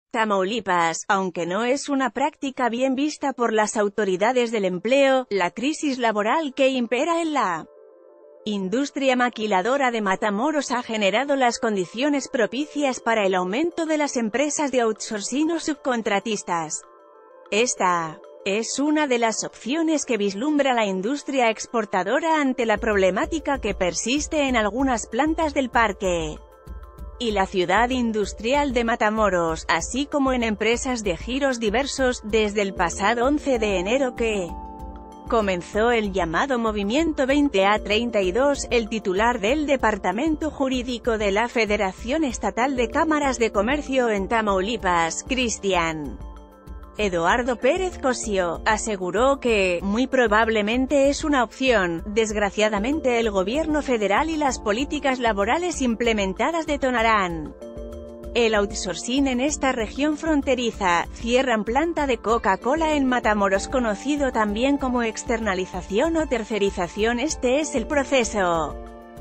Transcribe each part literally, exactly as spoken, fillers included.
Tamaulipas, aunque no es una práctica bien vista por las autoridades del empleo, la crisis laboral que impera en la industria maquiladora de Matamoros ha generado las condiciones propicias para el aumento de las empresas de outsourcing o subcontratistas. Esta es una de las opciones que vislumbra la industria exportadora ante la problemática que persiste en algunas plantas del parque y la ciudad industrial de Matamoros, así como en empresas de giros diversos, desde el pasado once de enero que comenzó el llamado Movimiento veinte a treinta y dos, el titular del Departamento Jurídico de la Federación Estatal de Cámaras de Comercio en Tamaulipas, Cristian Eduardo Pérez Cosio, aseguró que, muy probablemente es una opción. Desgraciadamente el gobierno federal y las políticas laborales implementadas detonarán el outsourcing en esta región fronteriza. Cierran planta de Coca-Cola en Matamoros, conocido también como externalización o tercerización. Este es el proceso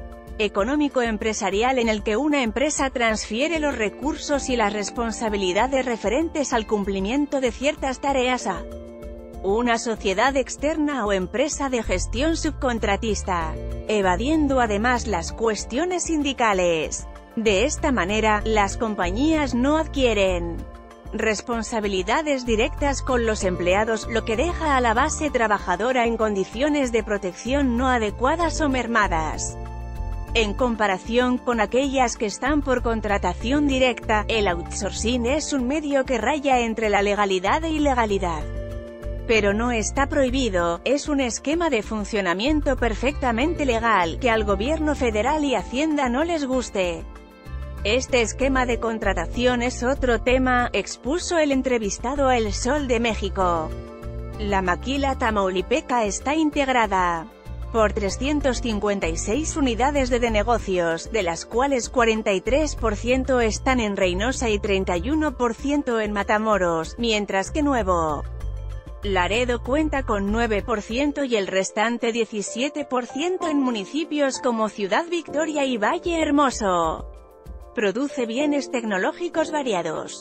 económico-empresarial en el que una empresa transfiere los recursos y las responsabilidades referentes al cumplimiento de ciertas tareas a una sociedad externa o empresa de gestión subcontratista, evadiendo además las cuestiones sindicales. De esta manera, las compañías no adquieren responsabilidades directas con los empleados, lo que deja a la base trabajadora en condiciones de protección no adecuadas o mermadas. En comparación con aquellas que están por contratación directa, el outsourcing es un medio que raya entre la legalidad e ilegalidad. Pero no está prohibido, es un esquema de funcionamiento perfectamente legal, que al gobierno federal y Hacienda no les guste. Este esquema de contratación es otro tema, expuso el entrevistado a El Sol de México. La maquila tamaulipeca está integrada por trescientas cincuenta y seis unidades de, de negocios, de las cuales cuarenta y tres por ciento están en Reynosa y treinta y uno por ciento en Matamoros, mientras que Nuevo Laredo cuenta con nueve por ciento y el restante diecisiete por ciento en municipios como Ciudad Victoria y Valle Hermoso. Produce bienes tecnológicos variados: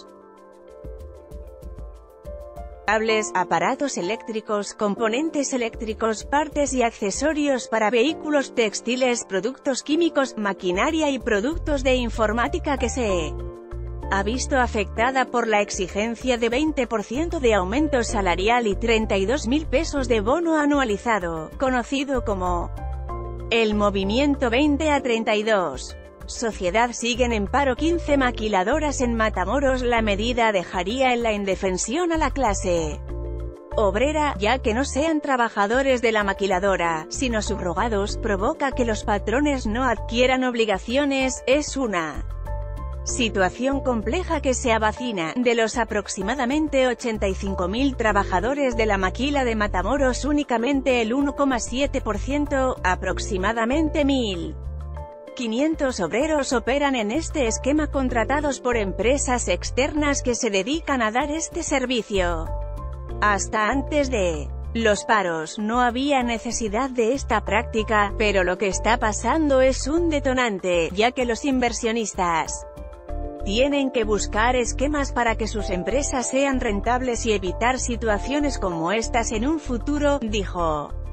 cables, aparatos eléctricos, componentes eléctricos, partes y accesorios para vehículos, textiles, productos químicos, maquinaria y productos de informática, que se ha visto afectada por la exigencia de veinte por ciento de aumento salarial y treinta y dos mil pesos de bono anualizado, conocido como el Movimiento veinte a treinta y dos. Sociedad. Siguen en paro quince maquiladoras en Matamoros. La medida dejaría en la indefensión a la clase obrera, ya que no sean trabajadores de la maquiladora, sino subrogados, provoca que los patrones no adquieran obligaciones. Es una situación compleja que se avecina. De los aproximadamente ochenta y cinco mil trabajadores de la maquila de Matamoros, únicamente el uno coma siete por ciento, aproximadamente mil quinientos obreros, operan en este esquema, contratados por empresas externas que se dedican a dar este servicio. Hasta antes de los paros, no había necesidad de esta práctica, pero lo que está pasando es un detonante, ya que los inversionistas tienen que buscar esquemas para que sus empresas sean rentables y evitar situaciones como estas en un futuro, dijo.